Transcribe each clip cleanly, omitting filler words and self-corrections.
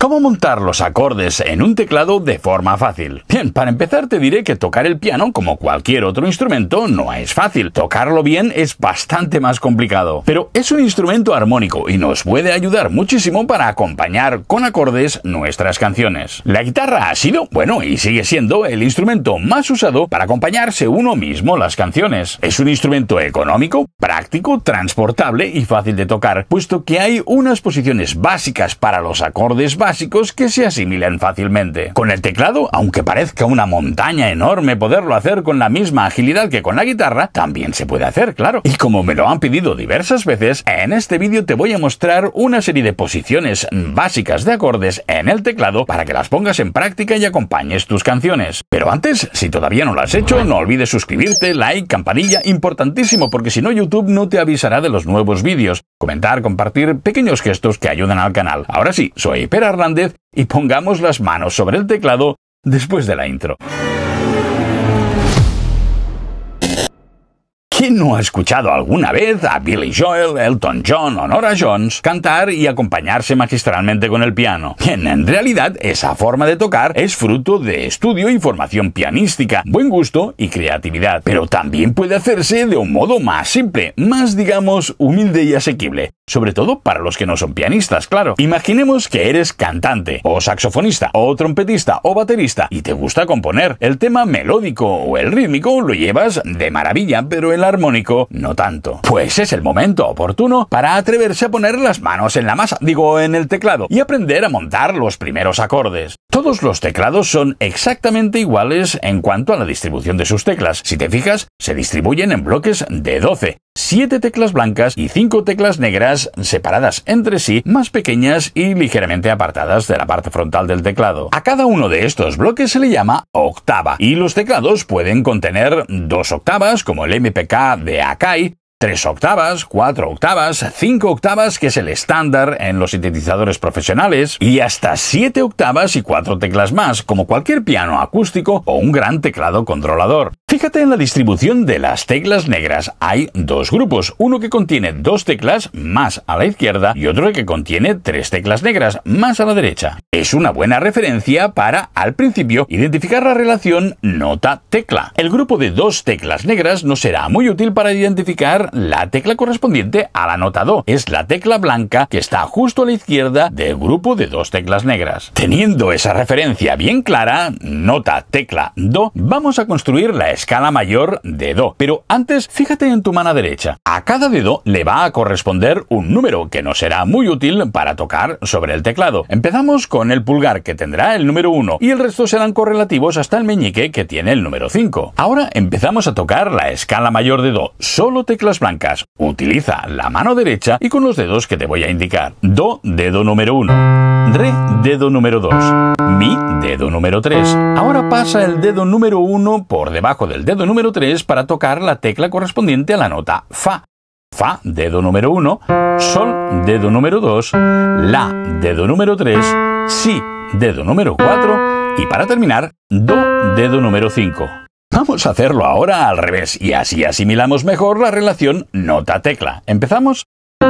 ¿Cómo montar los acordes en un teclado de forma fácil? Bien, para empezar te diré que tocar el piano, como cualquier otro instrumento, no es fácil. Tocarlo bien es bastante más complicado. Pero es un instrumento armónico y nos puede ayudar muchísimo para acompañar con acordes nuestras canciones. La guitarra ha sido, bueno, y sigue siendo el instrumento más usado para acompañarse uno mismo las canciones. Es un instrumento económico, práctico, transportable y fácil de tocar, puesto que hay unas posiciones básicas para los acordes básicos que se asimilan fácilmente. Con el teclado, aunque parezca una montaña enorme poderlo hacer con la misma agilidad que con la guitarra, también se puede hacer, claro. Y como me lo han pedido diversas veces, en este vídeo te voy a mostrar una serie de posiciones básicas de acordes en el teclado para que las pongas en práctica y acompañes tus canciones. Pero antes, si todavía no lo has hecho, no olvides suscribirte, like, campanilla, importantísimo, porque si no YouTube no te avisará de los nuevos vídeos. Comentar, compartir, pequeños gestos que ayudan al canal. Ahora sí, soy Per Hernández y pongamos las manos sobre el teclado después de la intro. ¿Quién no ha escuchado alguna vez a Billy Joel, Elton John o Norah Jones cantar y acompañarse magistralmente con el piano? Bien, en realidad esa forma de tocar es fruto de estudio y formación pianística, buen gusto y creatividad, pero también puede hacerse de un modo más simple, más digamos humilde y asequible, sobre todo para los que no son pianistas, claro. Imaginemos que eres cantante, o saxofonista, o trompetista, o baterista, y te gusta componer. El tema melódico o el rítmico lo llevas de maravilla, pero el armónico no tanto. Pues es el momento oportuno para atreverse a poner las manos en la masa, en el teclado, y aprender a montar los primeros acordes. Todos los teclados son exactamente iguales en cuanto a la distribución de sus teclas. Si te fijas, se distribuyen en bloques de 12. 7 teclas blancas y 5 teclas negras separadas entre sí, más pequeñas y ligeramente apartadas de la parte frontal del teclado. A cada uno de estos bloques se le llama octava, y los teclados pueden contener 2 octavas, como el MPK de Akai, 3 octavas, 4 octavas, 5 octavas, que es el estándar en los sintetizadores profesionales, y hasta 7 octavas y 4 teclas más, como cualquier piano acústico o un gran teclado controlador. Fíjate en la distribución de las teclas negras. Hay 2 grupos, uno que contiene 2 teclas más a la izquierda y otro que contiene 3 teclas negras más a la derecha. Es una buena referencia para, al principio, identificar la relación nota-tecla. El grupo de 2 teclas negras no será muy útil para identificar la tecla correspondiente a la nota do. Es la tecla blanca que está justo a la izquierda del grupo de 2 teclas negras. Teniendo esa referencia bien clara, nota, tecla, do, vamos a construir la escala mayor de do. Pero antes, fíjate en tu mano derecha. A cada dedo le va a corresponder un número que nos será muy útil para tocar sobre el teclado. Empezamos con el pulgar, que tendrá el número 1, y el resto serán correlativos hasta el meñique, que tiene el número 5. Ahora empezamos a tocar la escala mayor de do, solo teclas blancas. Utiliza la mano derecha y con los dedos que te voy a indicar. Do, dedo número 1. Re, dedo número 2. Mi, dedo número 3. Ahora pasa el dedo número 1 por debajo del dedo número 3 para tocar la tecla correspondiente a la nota fa. Fa, dedo número 1. Sol, dedo número 2. La, dedo número 3. Si, dedo número 4. Y para terminar, do, dedo número 5. Vamos a hacerlo ahora al revés y así asimilamos mejor la relación nota-tecla. ¿Empezamos?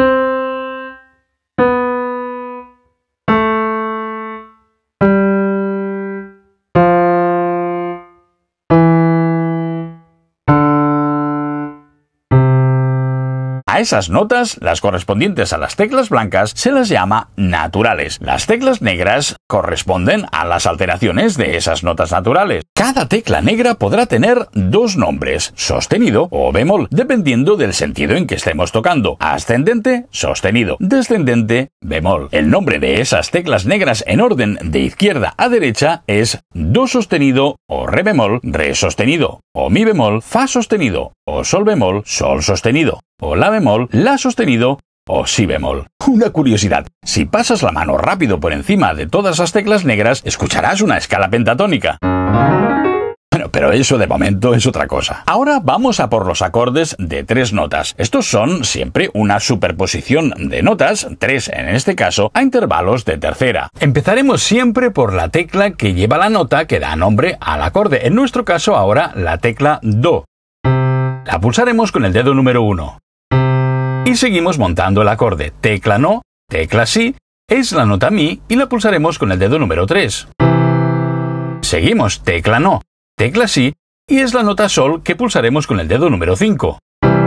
A esas notas, las correspondientes a las teclas blancas, se las llama naturales. Las teclas negras corresponden a las alteraciones de esas notas naturales. Cada tecla negra podrá tener 2 nombres, sostenido o bemol, dependiendo del sentido en que estemos tocando. Ascendente, sostenido. Descendente, bemol. El nombre de esas teclas negras en orden de izquierda a derecha es do sostenido o re bemol, re sostenido, o mi bemol, fa sostenido, o sol bemol, sol sostenido, o la bemol, la sostenido, o si bemol. Una curiosidad, si pasas la mano rápido por encima de todas las teclas negras, escucharás una escala pentatónica. Bueno, pero eso de momento es otra cosa. Ahora vamos a por los acordes de 3 notas. Estos son siempre una superposición de notas, 3 en este caso, a intervalos de tercera. Empezaremos siempre por la tecla que lleva la nota que da nombre al acorde. En nuestro caso ahora la tecla do. La pulsaremos con el dedo número 1. Y seguimos montando el acorde. Tecla no, tecla sí, es la nota Mi y la pulsaremos con el dedo número 3. Seguimos tecla No, tecla Si y es la nota Sol que pulsaremos con el dedo número 5.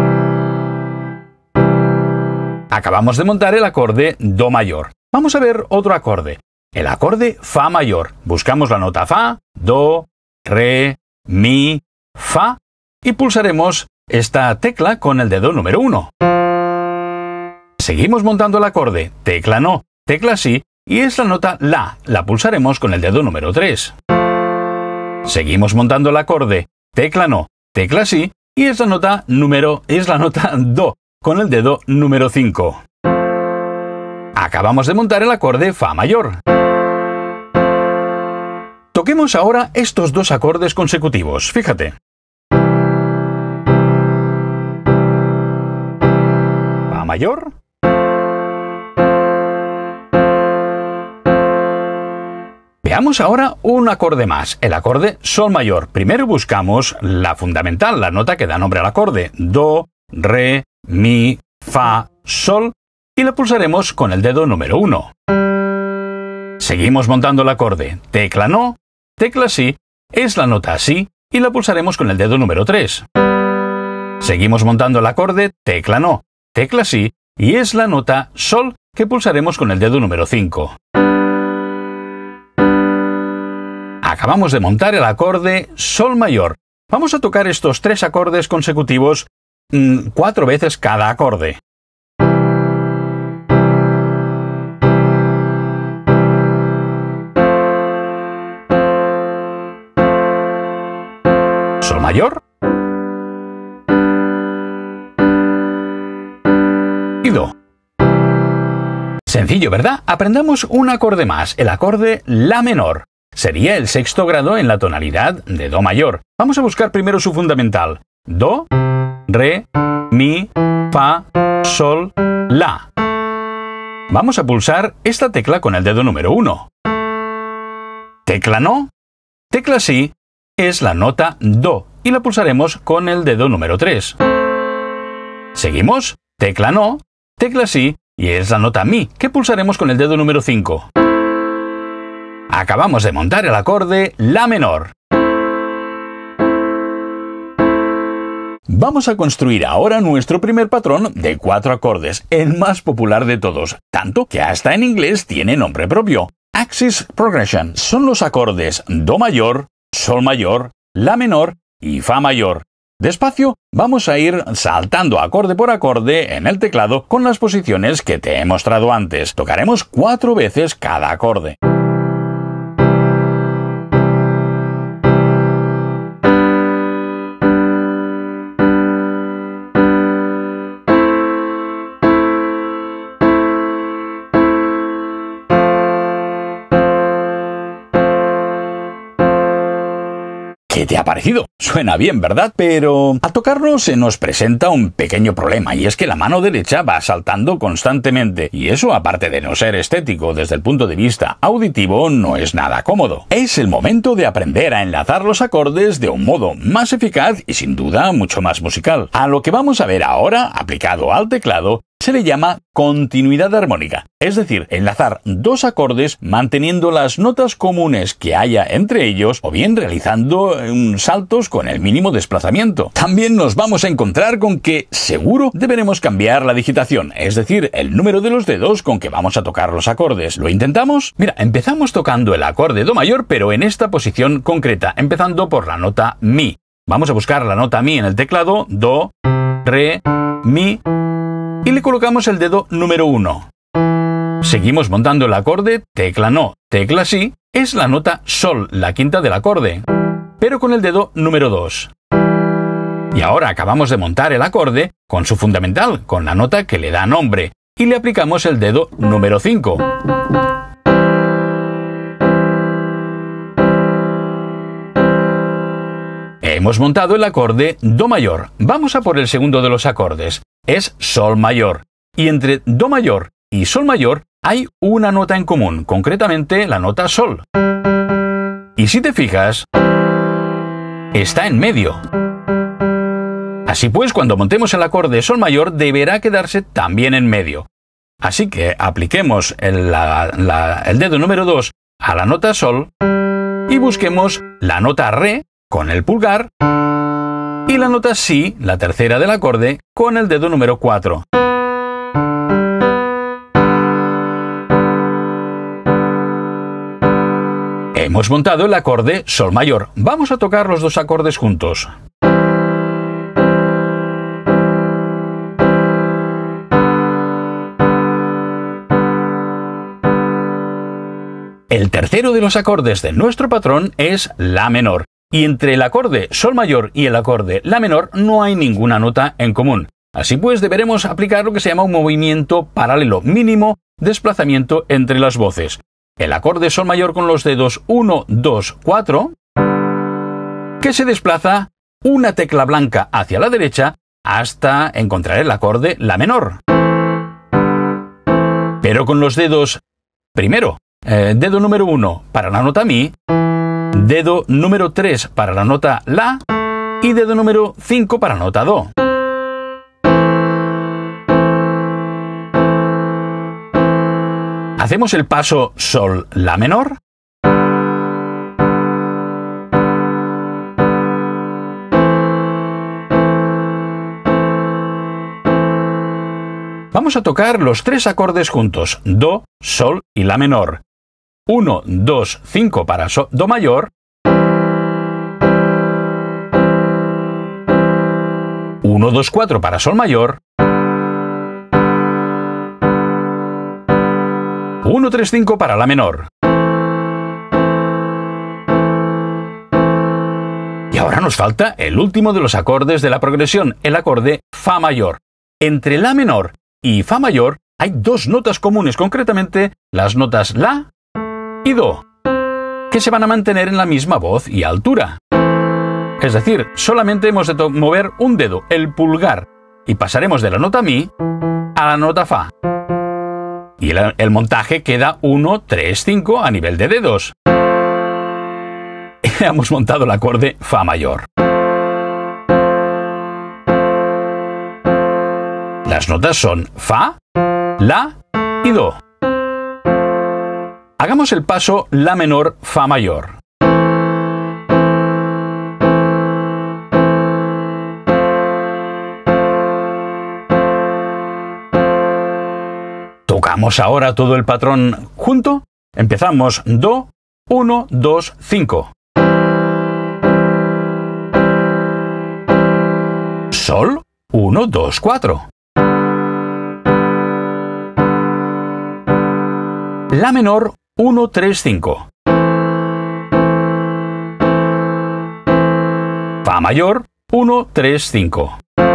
Acabamos de montar el acorde Do mayor. Vamos a ver otro acorde. El acorde Fa mayor. Buscamos la nota Fa, Do, Re, Mi, Fa y pulsaremos esta tecla con el dedo número 1. Seguimos montando el acorde tecla No, tecla Si y es la nota La. La pulsaremos con el dedo número 3. Seguimos montando el acorde tecla No, tecla Si y es la nota Do con el dedo número 5. Acabamos de montar el acorde Fa mayor. Toquemos ahora estos dos acordes consecutivos, fíjate. Fa mayor. Veamos ahora un acorde más, el acorde Sol mayor. Primero buscamos la fundamental, la nota que da nombre al acorde, Do, Re, Mi, Fa, Sol, y la pulsaremos con el dedo número 1. Seguimos montando el acorde tecla No, tecla Si, es la nota Si, y la pulsaremos con el dedo número 3. Seguimos montando el acorde tecla No, tecla Si, y es la nota Sol que pulsaremos con el dedo número 5. Acabamos de montar el acorde Sol mayor. Vamos a tocar estos tres acordes consecutivos 4 veces cada acorde. Sol mayor y Do. Sencillo, ¿verdad? Aprendamos un acorde más, el acorde La menor. Sería el sexto grado en la tonalidad de Do mayor. Vamos a buscar primero su fundamental. Do, Re, Mi, Fa, Sol, La. Vamos a pulsar esta tecla con el dedo número 1. Tecla No, tecla Si, es la nota Do y la pulsaremos con el dedo número 3. Seguimos, tecla No, tecla Si y es la nota Mi que pulsaremos con el dedo número 5. Acabamos de montar el acorde La menor. Vamos a construir ahora nuestro primer patrón de 4 acordes, el más popular de todos, tanto que hasta en inglés tiene nombre propio. Axis Progression son los acordes Do mayor, Sol mayor, La menor y Fa mayor. Despacio, vamos a ir saltando acorde por acorde en el teclado con las posiciones que te he mostrado antes. Tocaremos 4 veces cada acorde. ¿Qué te ha parecido? Suena bien, ¿verdad? Pero al tocarlo se nos presenta un pequeño problema y es que la mano derecha va saltando constantemente y eso, aparte de no ser estético desde el punto de vista auditivo, no es nada cómodo. Es el momento de aprender a enlazar los acordes de un modo más eficaz y sin duda mucho más musical. A lo que vamos a ver ahora, aplicado al teclado, se le llama continuidad armónica, es decir, enlazar dos acordes manteniendo las notas comunes que haya entre ellos o bien realizando saltos con el mínimo desplazamiento. También nos vamos a encontrar con que seguro deberemos cambiar la digitación, es decir, el número de los dedos con que vamos a tocar los acordes. ¿Lo intentamos? Mira, empezamos tocando el acorde Do mayor, pero en esta posición concreta, empezando por la nota Mi. Vamos a buscar la nota Mi en el teclado, Do, Re, Mi, y le colocamos el dedo número 1. Seguimos montando el acorde tecla No, tecla Si, es la nota Sol, la quinta del acorde, pero con el dedo número 2. Y ahora acabamos de montar el acorde con su fundamental, con la nota que le da nombre, y le aplicamos el dedo número 5. Hemos montado el acorde Do mayor. Vamos a por el segundo de los acordes. Es Sol mayor. Y entre Do mayor y Sol mayor hay una nota en común, concretamente la nota Sol. Y si te fijas, está en medio. Así pues, cuando montemos el acorde Sol mayor, deberá quedarse también en medio. Así que apliquemos el dedo número 2 a la nota sol y busquemos la nota re con el pulgar y la nota si, la tercera del acorde, con el dedo número 4. Hemos montado el acorde sol mayor. Vamos a tocar los dos acordes juntos. El tercero de los acordes de nuestro patrón es la menor, y entre el acorde sol mayor y el acorde la menor no hay ninguna nota en común. Así pues, deberemos aplicar lo que se llama un movimiento paralelo mínimo, desplazamiento entre las voces. El acorde sol mayor con los dedos 1, 2, 4, que se desplaza una tecla blanca hacia la derecha hasta encontrar el acorde la menor. Pero con los dedos, primero, dedo número 1 para la nota mi, dedo número 3 para la nota la y dedo número 5 para la nota do. Hacemos el paso sol la menor. Vamos a tocar los tres acordes juntos, do, sol y la menor. 1, 2, 5 para do mayor. 1, 2, 4 para sol mayor. 1, 3, 5 para la menor. Y ahora nos falta el último de los acordes de la progresión, el acorde fa mayor. Entre la menor y fa mayor hay dos notas comunes, concretamente las notas la y do, que se van a mantener en la misma voz y altura. Es decir, solamente hemos de mover un dedo, el pulgar, y pasaremos de la nota mi a la nota fa. Y el montaje queda 1, 3, 5 a nivel de dedos. Hemos montado el acorde fa mayor. Las notas son fa, la y do. Hagamos el paso la menor fa mayor. Tocamos ahora todo el patrón junto. Empezamos do, 1, 2, 5. Sol, 1, 2, 4. La menor, 1, 3, 5. Fa mayor, 1, 3, 5.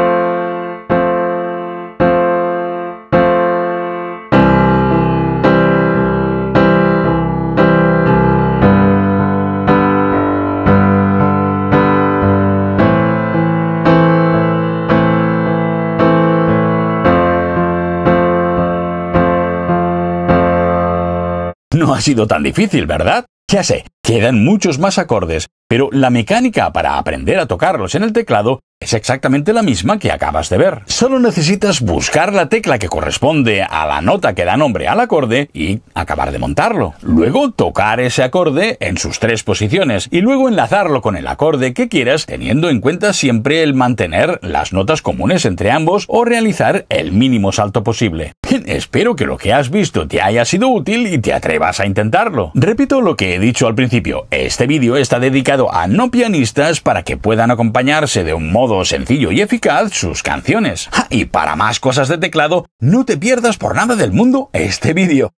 No ha sido tan difícil, ¿verdad? Ya sé, quedan muchos más acordes, pero la mecánica para aprender a tocarlos en el teclado es exactamente la misma que acabas de ver. Solo necesitas buscar la tecla que corresponde a la nota que da nombre al acorde y acabar de montarlo. Luego tocar ese acorde en sus tres posiciones y luego enlazarlo con el acorde que quieras, teniendo en cuenta siempre el mantener las notas comunes entre ambos o realizar el mínimo salto posible. Bien, espero que lo que has visto te haya sido útil y te atrevas a intentarlo. Repito lo que he dicho al principio, este vídeo está dedicado a no pianistas para que puedan acompañarse de un modo sencillo y eficaz sus canciones. Y para más cosas de teclado, no te pierdas por nada del mundo este vídeo.